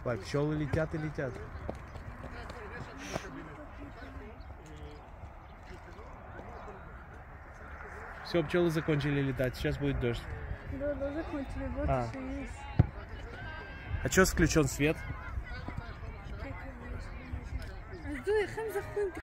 Ой, пчелы летят и летят. Все, пчелы закончили летать, сейчас будет дождь. Да, закончили, вот еще есть. А что включен свет?